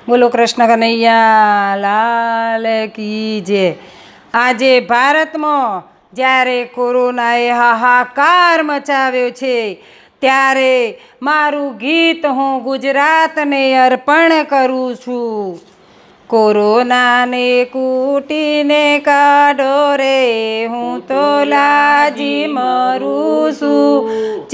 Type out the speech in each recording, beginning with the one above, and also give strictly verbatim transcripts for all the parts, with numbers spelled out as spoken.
બોલો કૃષ્ણ કનૈયા લાલ કી જય। આજે ભારતમાં જ્યારે કોરોનાએ હાહાકાર મચાવ્યો છે ત્યારે મારું ગીત હું ગુજરાતને અર્પણ કરું છું। કોરોનાને કૂટીને કાઢો રે હું તો લાજી મરું છું।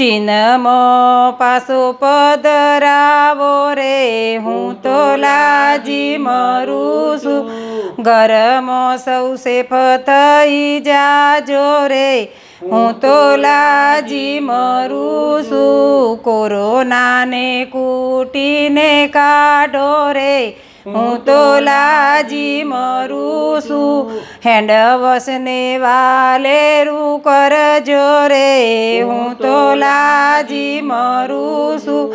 ચીનમાં પાસો પધરાવો રે હું તો લાજી મરું છું। ઘરમાં સૌ સેફ થઈ જાજો રે હું તો લાજી મરું છું। કોરોનાને કૂટીને કાઢો રે હું તો લાજી મરું છું। હેન્ડ વોશને વાલેરું કરજો રે હું તો લાજી મરું છું।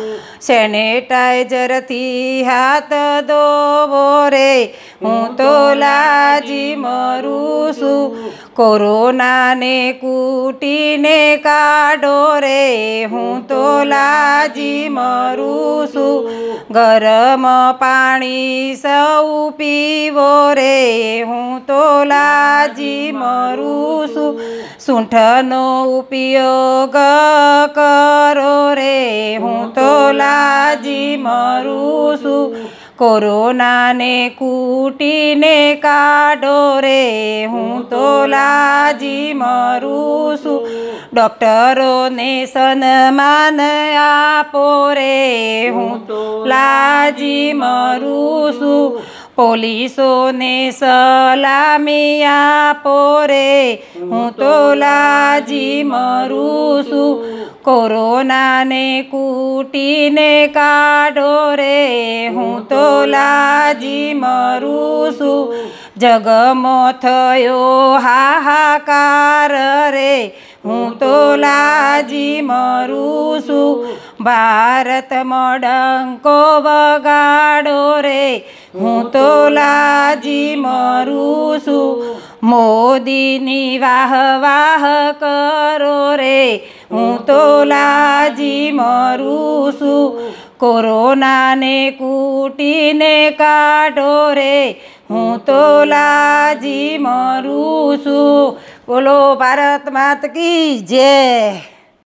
સેનેટાઈઝરથી હાથ ધોવો રે હું તો લાજી મરું છું। કોરોનાને કૂટીને કાઢો રે હું તો લાજી મરું છું। ગરમ પાણી સૌ પીવો રે હું તો લાજી મરું છું। સૂંઠનો ઉપયોગ કરો રે હું તો લાજી મરું છું। કોરોનાને કૂટીને કાઢો રે હું તો લાજી મરું છું। ડૉક્ટરોને સન્માન આપો રે હું તો લાજી મરું છું। પોલીસોને સલામી આપો રે હું તો લાજી મરું છું। કોરોનાને કૂટીને કાઢો રે હું તો લાજી મરું છું। જગમાં થયો હાહાકાર રે હું તો લાજી મરું છું। ભારતમાં ડંકો વગાડો રે હું તો લાજી મરું છું। મોદીની વાહ વાહ કરો રે હું તો લાજી મરું છું। કોરોનાને કૂટીને કાઢો રે હું તો લાજી મરું છું। બોલો ભારત માતા કી જય।